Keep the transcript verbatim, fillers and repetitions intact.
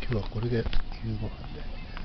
今日はこれで夕ご飯で。